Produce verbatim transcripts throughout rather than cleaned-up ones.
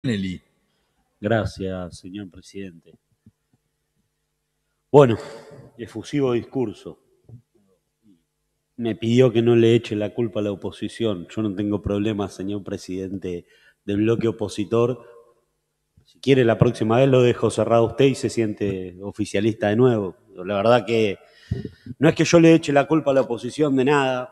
Nelly. Gracias, señor presidente. Bueno, efusivo discurso. Me pidió que no le eche la culpa a la oposición. Yo no tengo problema, señor presidente del bloque opositor. Si quiere, la próxima vez lo dejo cerrado a usted y se siente oficialista de nuevo. La verdad que no es que yo le eche la culpa a la oposición de nada.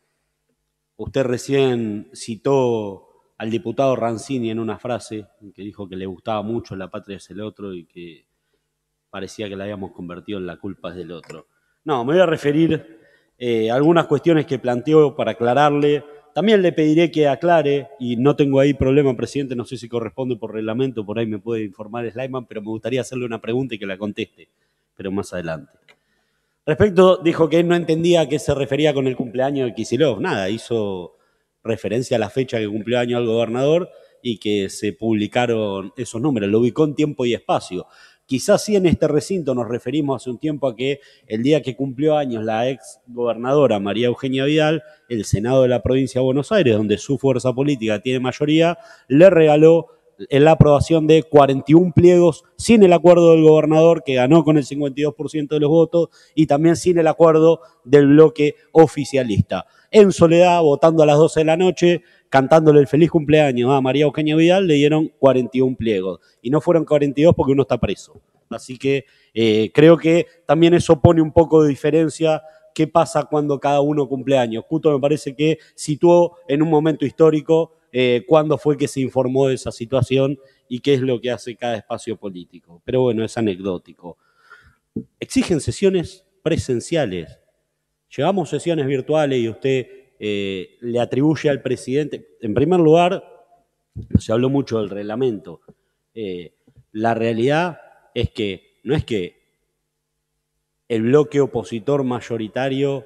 Usted recién citó al diputado Rancini en una frase que dijo que le gustaba mucho La patria es el otro y que parecía que la habíamos convertido en La culpa es del otro. No, me voy a referir eh, a algunas cuestiones que planteó para aclararle. También le pediré que aclare, y no tengo ahí problema, presidente, no sé si corresponde por reglamento, por ahí me puede informar Slayman, pero me gustaría hacerle una pregunta y que la conteste, pero más adelante. Respecto, dijo que él no entendía a qué se refería con el cumpleaños de Kicillof. Nada, hizo referencia a la fecha que cumplió año al gobernador y que se publicaron esos números. Lo ubicó en tiempo y espacio. Quizás sí en este recinto nos referimos hace un tiempo a que el día que cumplió años la ex gobernadora María Eugenia Vidal, el Senado de la provincia de Buenos Aires, donde su fuerza política tiene mayoría, le regaló en la aprobación de cuarenta y un pliegos sin el acuerdo del gobernador, que ganó con el cincuenta y dos por ciento de los votos, y también sin el acuerdo del bloque oficialista. En soledad, votando a las doce de la noche, cantándole el feliz cumpleaños a María Eugenia Vidal, le dieron cuarenta y un pliegos. Y no fueron cuarenta y dos porque uno está preso. Así que eh, creo que también eso pone un poco de diferencia qué pasa cuando cada uno cumple años. Cuto me parece que situó en un momento histórico eh, cuándo fue que se informó de esa situación y qué es lo que hace cada espacio político. Pero bueno, es anecdótico. Exigen sesiones presenciales. Llevamos sesiones virtuales y usted eh, le atribuye al presidente, en primer lugar, se habló mucho del reglamento. Eh, la realidad es que no es que el bloque opositor mayoritario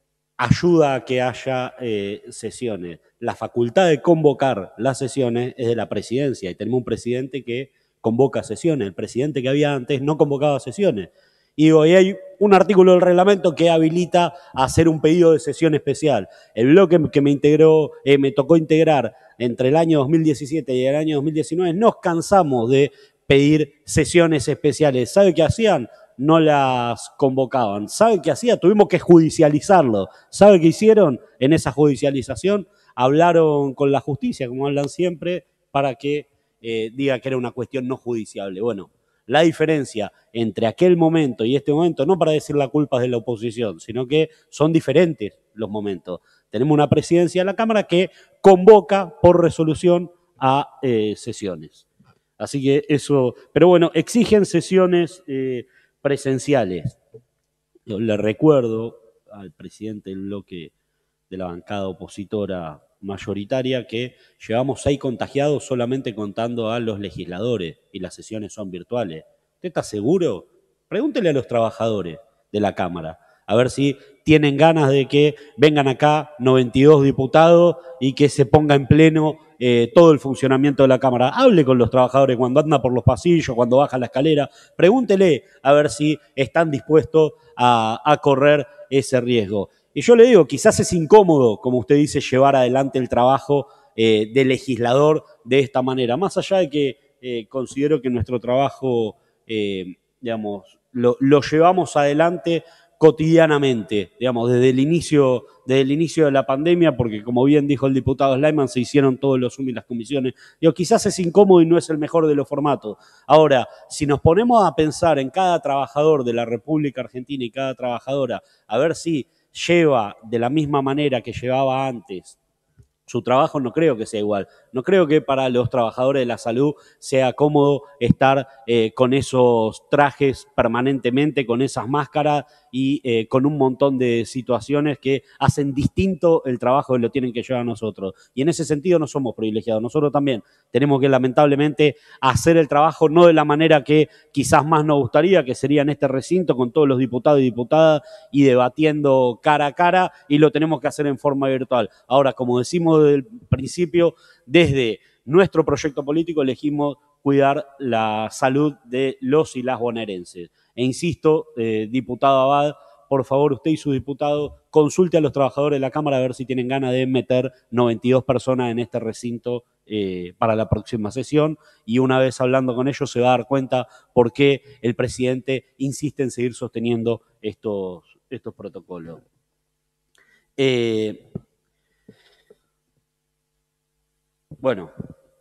ayuda a que haya eh, sesiones. La facultad de convocar las sesiones es de la presidencia y tenemos un presidente que convoca sesiones. El presidente que había antes no convocaba sesiones. Y hoy hay un artículo del reglamento que habilita a hacer un pedido de sesión especial. El bloque que me integró, eh, me tocó integrar entre el año dos mil diecisiete y el año dos mil diecinueve, nos cansamos de pedir sesiones especiales. ¿Sabe qué hacían? No las convocaban. ¿Sabe qué hacía? Tuvimos que judicializarlo. ¿Sabe qué hicieron en esa judicialización? Hablaron con la justicia, como hablan siempre, para que eh, diga que era una cuestión no judiciable. Bueno, la diferencia entre aquel momento y este momento, no para decir la culpa es de la oposición, sino que son diferentes los momentos. Tenemos una presidencia de la Cámara que convoca por resolución a eh, sesiones. Así que eso, pero bueno, exigen sesiones eh, presenciales. Yo le recuerdo al presidente del bloque de la bancada opositora mayoritaria que llevamos seis contagiados solamente contando a los legisladores y las sesiones son virtuales. ¿Usted está seguro? Pregúntele a los trabajadores de la Cámara a ver si tienen ganas de que vengan acá noventa y dos diputados y que se ponga en pleno eh, todo el funcionamiento de la Cámara. Hable con los trabajadores cuando anda por los pasillos, cuando baja la escalera. Pregúntele a ver si están dispuestos a, a correr ese riesgo. Y yo le digo, quizás es incómodo, como usted dice, llevar adelante el trabajo eh, de legislador de esta manera. Más allá de que eh, considero que nuestro trabajo, eh, digamos, lo, lo llevamos adelante cotidianamente, digamos, desde el inicio, desde el inicio de la pandemia, porque como bien dijo el diputado Slayman, se hicieron todos los Zoom y las comisiones. Digo, quizás es incómodo y no es el mejor de los formatos. Ahora, si nos ponemos a pensar en cada trabajador de la República Argentina y cada trabajadora, a ver si lleva de la misma manera que llevaba antes su trabajo, no creo que sea igual. No creo que para los trabajadores de la salud sea cómodo estar eh, con esos trajes permanentemente, con esas máscaras y eh, con un montón de situaciones que hacen distinto el trabajo que lo tienen que llevar a nosotros. Y en ese sentido no somos privilegiados. Nosotros también tenemos que lamentablemente hacer el trabajo no de la manera que quizás más nos gustaría, que sería en este recinto con todos los diputados y diputadas y debatiendo cara a cara, y lo tenemos que hacer en forma virtual. Ahora, como decimos desde el principio, desde nuestro proyecto político elegimos cuidar la salud de los y las bonaerenses. E insisto, eh, diputado Abad, por favor, usted y su diputado, consulte a los trabajadores de la Cámara a ver si tienen ganas de meter noventa y dos personas en este recinto eh, para la próxima sesión, y una vez hablando con ellos se va a dar cuenta por qué el presidente insiste en seguir sosteniendo estos, estos protocolos. Eh, bueno,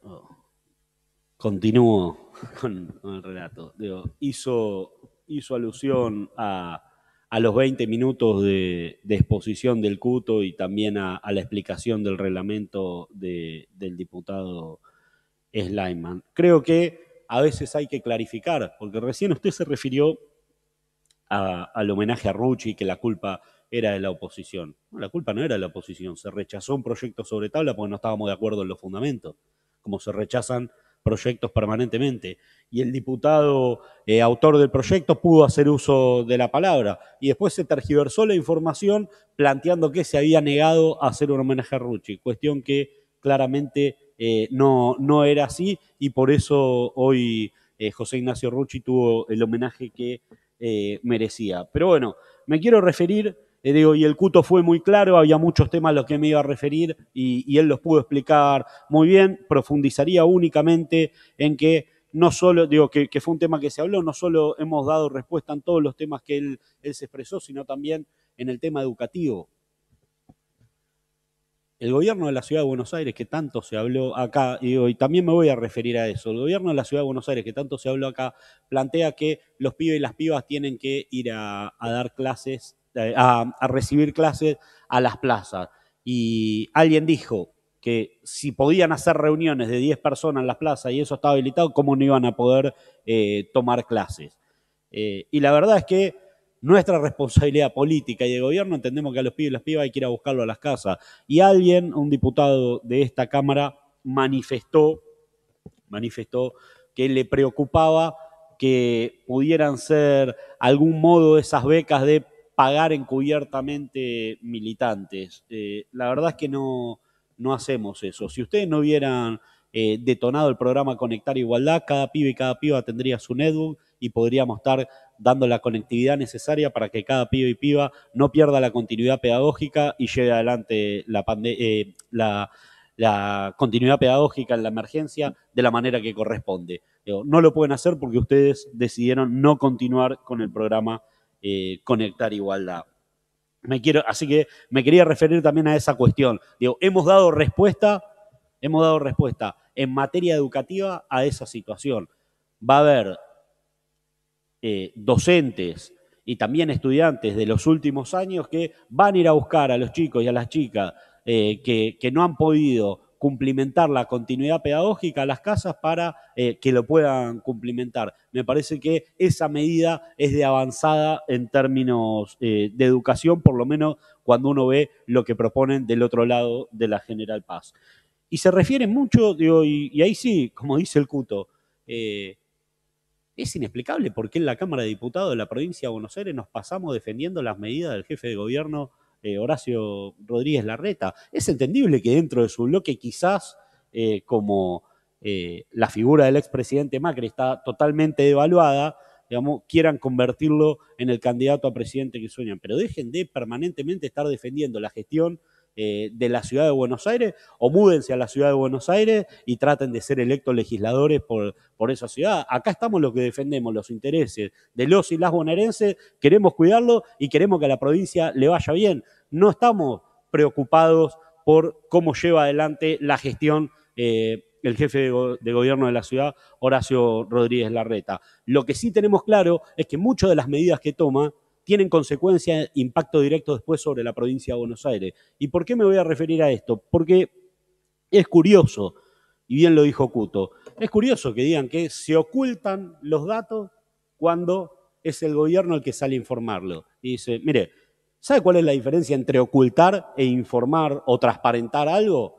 continúo con, con el relato. Digo, hizo, hizo alusión a, a los veinte minutos de, de exposición del Cuto y también a, a la explicación del reglamento de, del diputado Sleiman. Creo que a veces hay que clarificar, porque recién usted se refirió a, al homenaje a Rucci, que la culpa era de la oposición. No, la culpa no era de la oposición, se rechazó un proyecto sobre tabla porque no estábamos de acuerdo en los fundamentos, como se rechazan proyectos permanentemente. Y el diputado eh, autor del proyecto pudo hacer uso de la palabra y después se tergiversó la información planteando que se había negado a hacer un homenaje a Rucci, cuestión que claramente eh, no, no era así, y por eso hoy eh, José Ignacio Rucci tuvo el homenaje que eh, merecía. Pero bueno, me quiero referir, eh, digo, y el Cuto fue muy claro, había muchos temas a los que me iba a referir y, y él los pudo explicar muy bien. Profundizaría únicamente en que no solo, digo, que, que fue un tema que se habló, no solo hemos dado respuesta en todos los temas que él, él se expresó, sino también en el tema educativo. El gobierno de la Ciudad de Buenos Aires, que tanto se habló acá, y, digo, y también me voy a referir a eso, el gobierno de la Ciudad de Buenos Aires, que tanto se habló acá, plantea que los pibes y las pibas tienen que ir a, a dar clases, a, a recibir clases a las plazas. Y alguien dijo que si podían hacer reuniones de diez personas en las plazas y eso estaba habilitado, ¿cómo no iban a poder eh, tomar clases? Eh, y la verdad es que nuestra responsabilidad política y de gobierno, entendemos que a los pibes y las pibas hay que ir a buscarlo a las casas. Y alguien, un diputado de esta Cámara, manifestó, manifestó que le preocupaba que pudieran ser algún modo esas becas de pagar encubiertamente militantes. Eh, la verdad es que no, no hacemos eso. Si ustedes no hubieran eh, detonado el programa Conectar Igualdad, cada pibe y cada piba tendría su netbook y podríamos estar dando la conectividad necesaria para que cada pibe y piba no pierda la continuidad pedagógica y lleve adelante la, eh, la, la continuidad pedagógica en la emergencia de la manera que corresponde. No lo pueden hacer porque ustedes decidieron no continuar con el programa eh, Conectar Igualdad. Me quiero, así que me quería referir también a esa cuestión. Digo, hemos dado respuesta, hemos dado respuesta en materia educativa a esa situación. Va a haber Eh, docentes y también estudiantes de los últimos años que van a ir a buscar a los chicos y a las chicas eh, que, que no han podido cumplimentar la continuidad pedagógica a las casas para eh, que lo puedan cumplimentar. Me parece que esa medida es de avanzada en términos eh, de educación, por lo menos cuando uno ve lo que proponen del otro lado de la General Paz. Y se refiere mucho, digo, y, y ahí sí, como dice el Cuto, eh, es inexplicable por qué en la Cámara de Diputados de la provincia de Buenos Aires nos pasamos defendiendo las medidas del jefe de gobierno eh, Horacio Rodríguez Larreta. Es entendible que dentro de su bloque quizás eh, como eh, la figura del expresidente Macri está totalmente devaluada, digamos, quieran convertirlo en el candidato a presidente que sueñan, pero dejen de permanentemente estar defendiendo la gestión Eh, de la ciudad de Buenos Aires, o múdense a la ciudad de Buenos Aires y traten de ser electos legisladores por, por esa ciudad. Acá estamos los que defendemos los intereses de los y las bonaerenses, queremos cuidarlo y queremos que a la provincia le vaya bien. No estamos preocupados por cómo lleva adelante la gestión eh, el jefe de, go de gobierno de la ciudad, Horacio Rodríguez Larreta. Lo que sí tenemos claro es que muchas de las medidas que toma tienen consecuencia, impacto directo después sobre la provincia de Buenos Aires. ¿Y por qué me voy a referir a esto? Porque es curioso, y bien lo dijo Cuto, es curioso que digan que se ocultan los datos cuando es el gobierno el que sale a informarlo. Y dice, mire, ¿sabe cuál es la diferencia entre ocultar e informar o transparentar algo?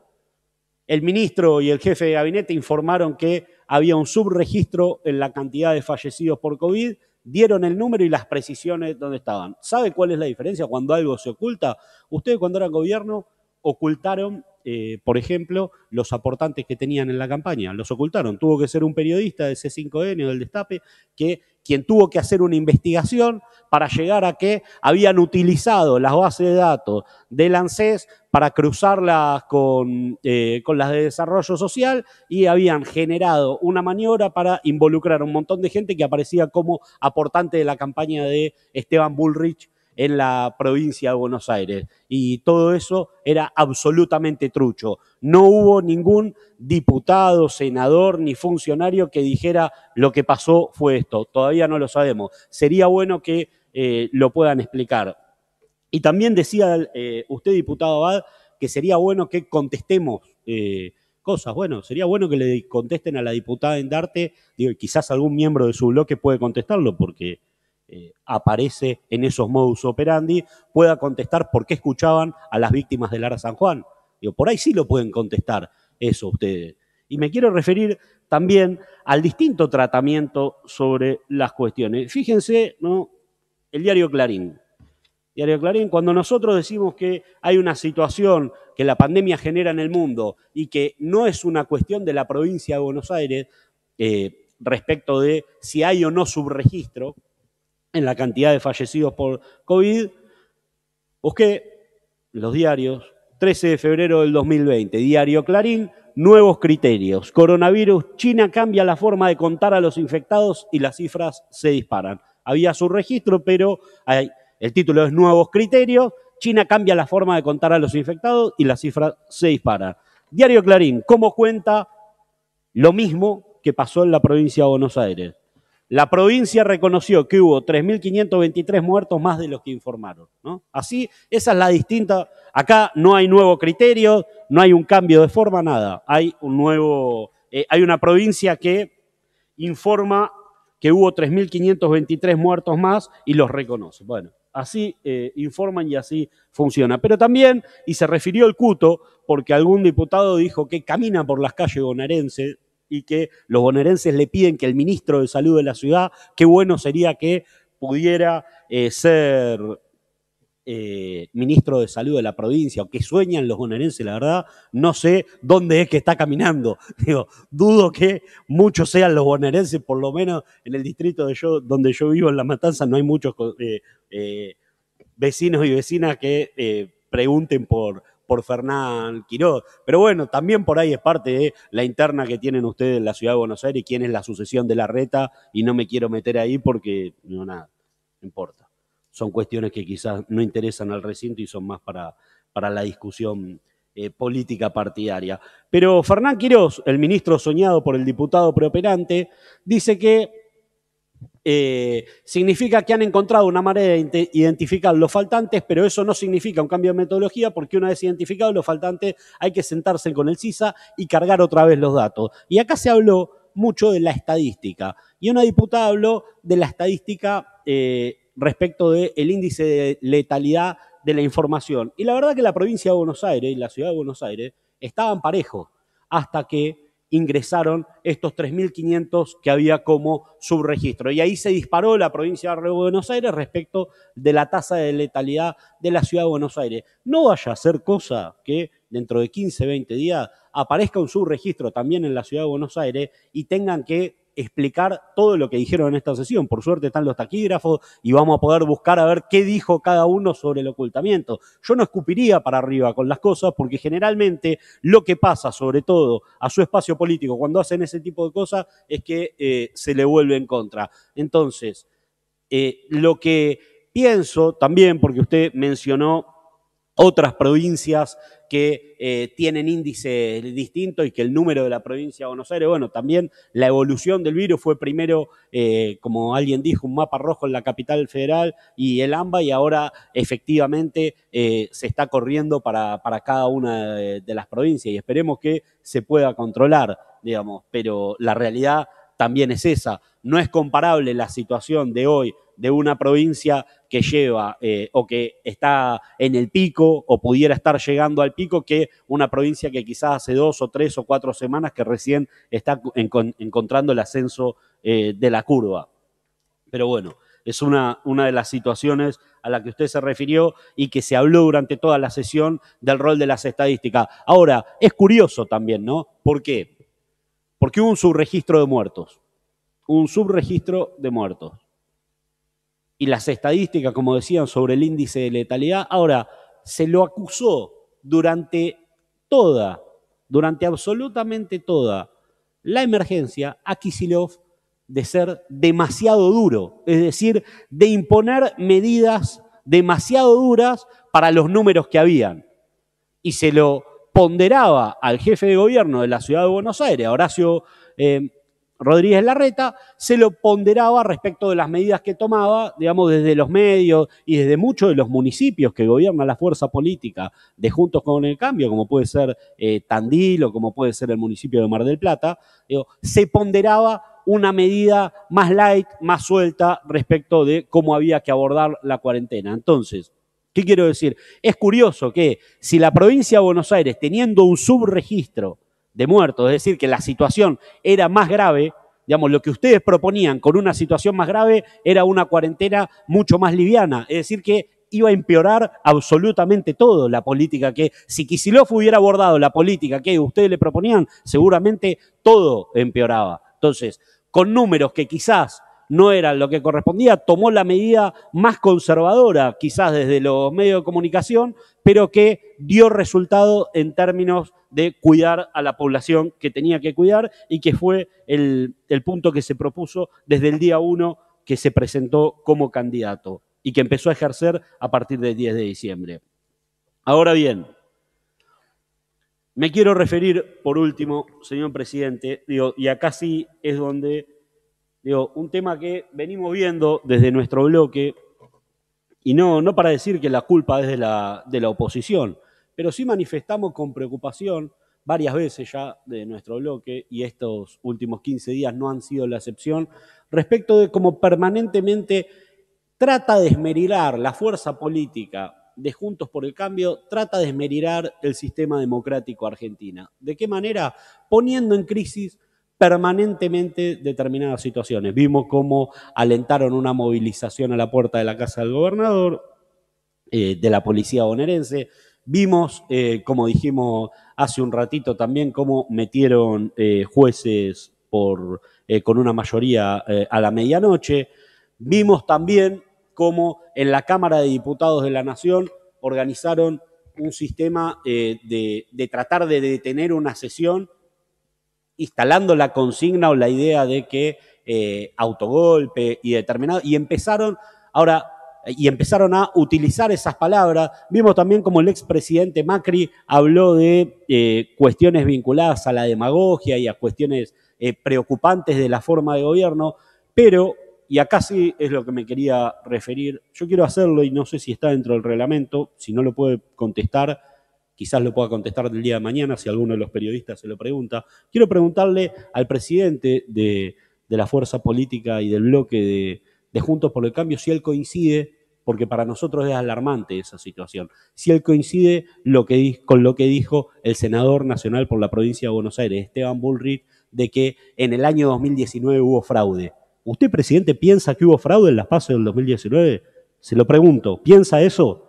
El ministro y el jefe de gabinete informaron que había un subregistro en la cantidad de fallecidos por COVID, dieron el número y las precisiones donde estaban. ¿Sabe cuál es la diferencia cuando algo se oculta? Ustedes cuando eran gobierno ocultaron, eh, por ejemplo, los aportantes que tenían en la campaña. Los ocultaron. Tuvo que ser un periodista de C cinco N o del Destape que quien tuvo que hacer una investigación para llegar a que habían utilizado las bases de datos del ANSES para cruzarlas con, eh, con las de desarrollo social y habían generado una maniobra para involucrar a un montón de gente que aparecía como aportante de la campaña de Esteban Bullrich en la provincia de Buenos Aires. Y todo eso era absolutamente trucho. No hubo ningún diputado, senador ni funcionario que dijera lo que pasó fue esto. Todavía no lo sabemos. Sería bueno que eh, lo puedan explicar. Y también decía eh, usted, diputado Abad, que sería bueno que contestemos eh, cosas. Bueno, sería bueno que le contesten a la diputada Endarte, digo, quizás algún miembro de su bloque puede contestarlo porque eh, aparece en esos modus operandi, pueda contestar por qué escuchaban a las víctimas del Ara San Juan. Digo, por ahí sí lo pueden contestar eso ustedes. Y me quiero referir también al distinto tratamiento sobre las cuestiones. Fíjense, ¿no? El diario Clarín. Diario Clarín, cuando nosotros decimos que hay una situación que la pandemia genera en el mundo y que no es una cuestión de la provincia de Buenos Aires eh, respecto de si hay o no subregistro en la cantidad de fallecidos por COVID, busqué los diarios, trece de febrero del dos mil veinte, Diario Clarín, nuevos criterios. Coronavirus, China cambia la forma de contar a los infectados y las cifras se disparan. Había subregistro, pero hay, el título es Nuevos criterios, China cambia la forma de contar a los infectados y las cifras se disparan. Diario Clarín, ¿cómo cuenta lo mismo que pasó en la provincia de Buenos Aires? La provincia reconoció que hubo tres mil quinientos veintitrés muertos más de los que informaron, ¿no? Así, esa es la distinta. Acá no hay nuevo criterio, no hay un cambio de forma, nada. Hay un nuevo, eh, hay una provincia que informa que hubo tres mil quinientos veintitrés muertos más y los reconoce. Bueno, así eh, informan y así funciona. Pero también, y se refirió el Cuto, porque algún diputado dijo que camina por las calles bonaerenses y que los bonaerenses le piden que el ministro de Salud de la ciudad, qué bueno sería que pudiera eh, ser eh, ministro de Salud de la provincia, o que sueñan los bonaerenses, la verdad, no sé dónde es que está caminando. Digo, dudo que muchos sean los bonaerenses, por lo menos en el distrito de yo, donde yo vivo, en La Matanza, no hay muchos eh, eh, vecinos y vecinas que eh, pregunten por... por Fernán Quiroz. Pero bueno, también por ahí es parte de la interna que tienen ustedes en la ciudad de Buenos Aires y quién es la sucesión de Larreta, y no me quiero meter ahí porque no, nada, no importa. Son cuestiones que quizás no interesan al recinto y son más para, para la discusión eh, política partidaria. Pero Fernán Quiroz, el ministro soñado por el diputado preoperante, dice que Eh, significa que han encontrado una manera de identificar los faltantes, pero eso no significa un cambio de metodología, porque una vez identificados los faltantes hay que sentarse con el CISA y cargar otra vez los datos. Y acá se habló mucho de la estadística, y una diputada habló de la estadística eh, respecto del índice de letalidad de la información. Y la verdad que la provincia de Buenos Aires y la ciudad de Buenos Aires estaban parejos hasta que ingresaron estos tres mil quinientos que había como subregistro. Y ahí se disparó la provincia de Buenos Aires respecto de la tasa de letalidad de la ciudad de Buenos Aires. No vaya a ser cosa que dentro de quince, veinte días aparezca un subregistro también en la ciudad de Buenos Aires y tengan que explicar todo lo que dijeron en esta sesión. Por suerte están los taquígrafos y vamos a poder buscar a ver qué dijo cada uno sobre el ocultamiento. Yo no escupiría para arriba con las cosas porque generalmente lo que pasa, sobre todo a su espacio político, cuando hacen ese tipo de cosas, es que eh, se le vuelve en contra. Entonces, eh, lo que pienso también, porque usted mencionó otras provincias que eh, tienen índices distintos y que el número de la provincia de Buenos Aires, bueno, también la evolución del virus fue primero, eh, como alguien dijo, un mapa rojo en la capital federal y el AMBA, y ahora efectivamente eh, se está corriendo para, para cada una de, de las provincias y esperemos que se pueda controlar, digamos, pero la realidad también es esa. No es comparable la situación de hoy de una provincia que lleva eh, o que está en el pico o pudiera estar llegando al pico que una provincia que quizás hace dos o tres o cuatro semanas que recién está en, encontrando el ascenso eh, de la curva. Pero bueno, es una, una de las situaciones a la que usted se refirió y que se habló durante toda la sesión del rol de las estadísticas. Ahora, es curioso también, ¿no? ¿Por qué? Porque hubo un subregistro de muertos. un subregistro de muertos. Y las estadísticas, como decían, sobre el índice de letalidad. Ahora, se lo acusó durante toda, durante absolutamente toda la emergencia a Kicillof de ser demasiado duro, es decir, de imponer medidas demasiado duras para los números que habían. Y se lo ponderaba al jefe de gobierno de la ciudad de Buenos Aires, a Horacio eh, Rodríguez Larreta, se lo ponderaba respecto de las medidas que tomaba, digamos, desde los medios y desde muchos de los municipios que gobierna la fuerza política de Juntos con el Cambio, como puede ser eh, Tandil o como puede ser el municipio de Mar del Plata, digo, se ponderaba una medida más light, más suelta respecto de cómo había que abordar la cuarentena. Entonces, ¿qué quiero decir? Es curioso que si la provincia de Buenos Aires, teniendo un subregistro de muertos, es decir, que la situación era más grave, digamos, lo que ustedes proponían con una situación más grave era una cuarentena mucho más liviana, es decir, que iba a empeorar absolutamente todo la política que, si Kicillof hubiera abordado la política que ustedes le proponían, seguramente todo empeoraba. Entonces, con números que quizás no eran lo que correspondía, tomó la medida más conservadora, quizás desde los medios de comunicación, pero que dio resultado en términos de cuidar a la población que tenía que cuidar y que fue el, el punto que se propuso desde el día uno que se presentó como candidato y que empezó a ejercer a partir del diez de diciembre. Ahora bien, me quiero referir, por último, señor presidente, digo, y acá sí es donde, digo, un tema que venimos viendo desde nuestro bloque, y no, no para decir que la culpa es de la, de la oposición, pero sí manifestamos con preocupación varias veces ya de nuestro bloque, y estos últimos quince días no han sido la excepción, respecto de cómo permanentemente trata de esmerilar la fuerza política de Juntos por el Cambio, trata de esmerilar el sistema democrático argentino. ¿De qué manera? Poniendo en crisis permanentemente determinadas situaciones. Vimos cómo alentaron una movilización a la puerta de la casa del gobernador, eh, de la policía bonaerense. Vimos, eh, como dijimos hace un ratito también, cómo metieron eh, jueces por, eh, con una mayoría eh, a la medianoche. Vimos también cómo en la Cámara de Diputados de la Nación organizaron un sistema eh, de, de tratar de detener una sesión instalando la consigna o la idea de que eh, autogolpe y determinado, y empezaron, ahora, y empezaron a utilizar esas palabras. Vimos también como el expresidente Macri habló de eh, cuestiones vinculadas a la demagogia y a cuestiones eh, preocupantes de la forma de gobierno, pero, y acá sí es lo que me quería referir, yo quiero hacerlo y no sé si está dentro del reglamento, si no lo puede contestar, quizás lo pueda contestar del día de mañana si alguno de los periodistas se lo pregunta. Quiero preguntarle al presidente de, de la fuerza política y del bloque de, de Juntos por el Cambio si él coincide, porque para nosotros es alarmante esa situación, si él coincide lo que, con lo que dijo el senador nacional por la provincia de Buenos Aires, Esteban Bullrich, de que en el año dos mil diecinueve hubo fraude. ¿Usted, presidente, piensa que hubo fraude en las PASO del dos mil diecinueve? Se lo pregunto, ¿piensa eso?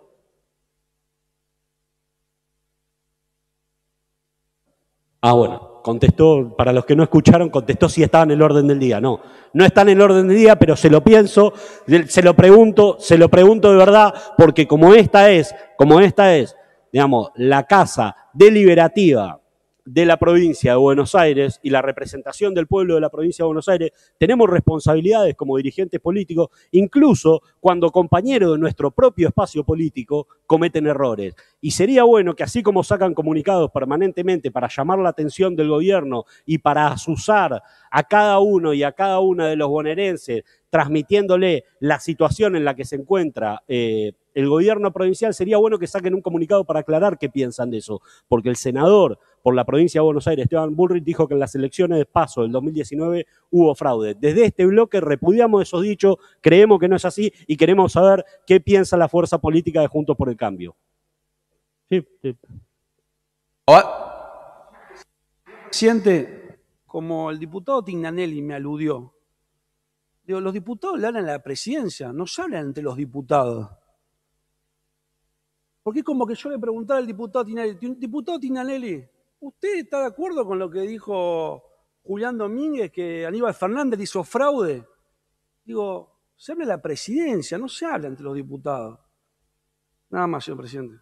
Ah, bueno, contestó, para los que no escucharon, contestó si estaba en el orden del día. No, no está en el orden del día, pero se lo pienso, se lo pregunto, se lo pregunto de verdad, porque como esta es, como esta es, digamos, la casa deliberativa de la provincia de Buenos Aires y la representación del pueblo de la provincia de Buenos Aires, tenemos responsabilidades como dirigentes políticos, incluso cuando compañeros de nuestro propio espacio político cometen errores. Y sería bueno que así como sacan comunicados permanentemente para llamar la atención del gobierno y para asusar a cada uno y a cada una de los bonaerenses, transmitiéndole la situación en la que se encuentra eh, el gobierno provincial, sería bueno que saquen un comunicado para aclarar qué piensan de eso, porque el senador por la provincia de Buenos Aires, Esteban Bullrich, dijo que en las elecciones de PASO del dos mil diecinueve hubo fraude. Desde este bloque repudiamos esos dichos, creemos que no es así y queremos saber qué piensa la fuerza política de Juntos por el Cambio. Sí, sí. Presidente, como el diputado Tignanelli me aludió, digo, los diputados le hablan a la presidencia, no se hablan entre los diputados. Porque es como que yo le preguntara al diputado Tignanelli, diputado Tignanelli, ¿usted está de acuerdo con lo que dijo Julián Domínguez que Aníbal Fernández hizo fraude. Digo, se habla de la presidencia, no se habla entre los diputados. Nada más, señor presidente.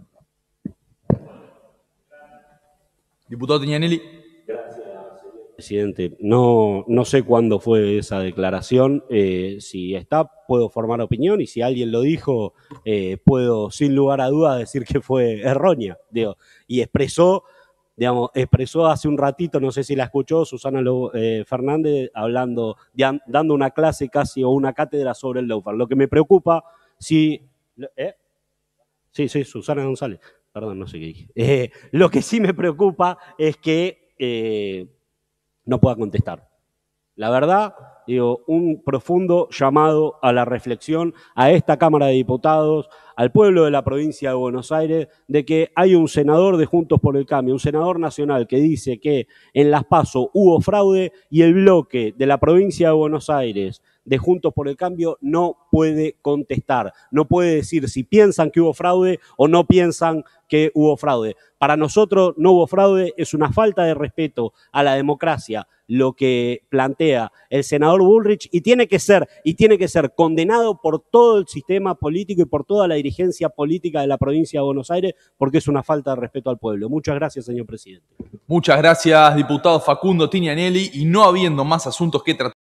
Diputado Tignanelli. Presidente, no, no sé cuándo fue esa declaración. Eh, si está, puedo formar opinión, y si alguien lo dijo, eh, puedo sin lugar a dudas decir que fue errónea. Digo, y expresó, digamos, expresó hace un ratito, no sé si la escuchó, Susana Lo, eh, Fernández, hablando, de, dando una clase casi o una cátedra sobre el lawfare. Lo que me preocupa, si... ¿eh? Sí, sí, Susana González. Perdón, no sé qué dije. Eh, lo que sí me preocupa es que... Eh, no pueda contestar. La verdad, digo, un profundo llamado a la reflexión a esta Cámara de Diputados, al pueblo de la provincia de Buenos Aires, de que hay un senador de Juntos por el Cambio, un senador nacional que dice que en las PASO hubo fraude y el bloque de la provincia de Buenos Aires de Juntos por el Cambio no puede contestar, no puede decir si piensan que hubo fraude o no piensan que hubo fraude. Para nosotros no hubo fraude, es una falta de respeto a la democracia lo que plantea el senador Bullrich, y tiene que ser, y tiene que ser condenado por todo el sistema político y por toda la dirigencia política de la provincia de Buenos Aires, porque es una falta de respeto al pueblo. Muchas gracias, señor presidente. Muchas gracias, diputado Facundo Tignanelli, y no habiendo más asuntos que tratar.